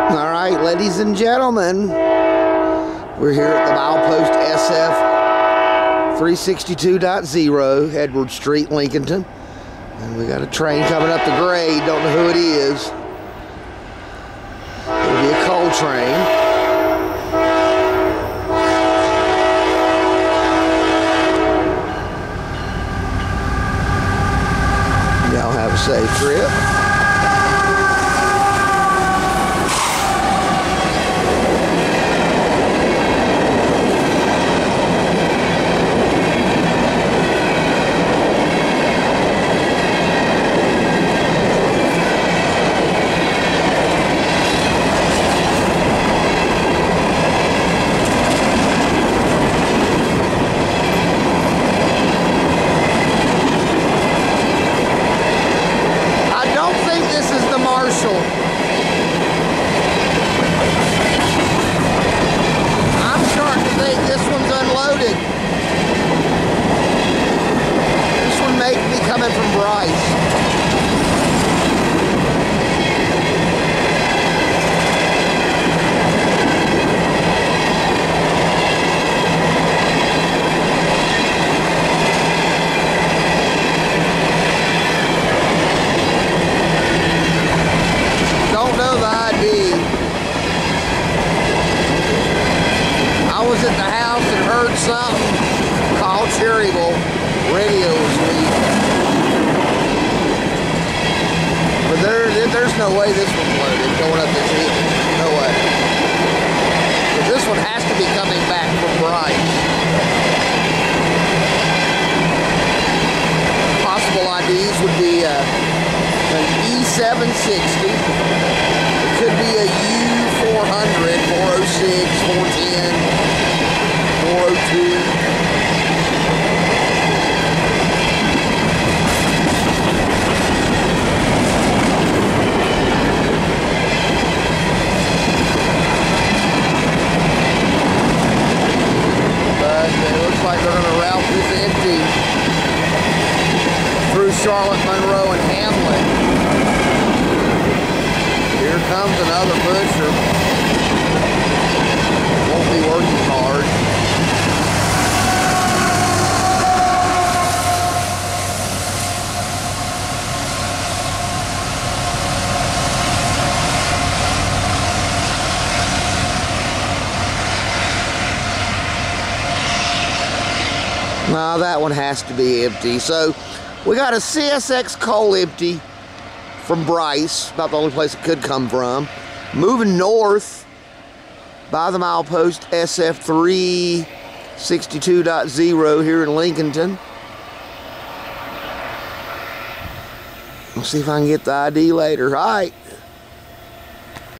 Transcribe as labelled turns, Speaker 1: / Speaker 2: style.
Speaker 1: All right, ladies and gentlemen, we're here at the milepost SF 362.0, Edward Street, Lincolnton. And we got a train coming up the grade. Don't know who it is. It'll be a coal train. Y'all have a safe trip. I'm starting to think this one's unloaded. This one may be coming from Bryce. I was at the house and heard something called Cherryville. Radio was weak. But there's no way this one's loaded going up this hill. No way. But this one has to be coming back from Bryce. Possible IDs would be an E760. It could be a U400, 406, 410. 402. But it looks like they're going to route this empty through Charlotte, Monroe, and Hamlet. Here comes another pusher. Won't be working hard. Now that one has to be empty. So we got a CSX coal empty from Bryce, about the only place it could come from. Moving north by the milepost SF 362.0 here in Lincolnton. We'll see if I can get the ID later. All right.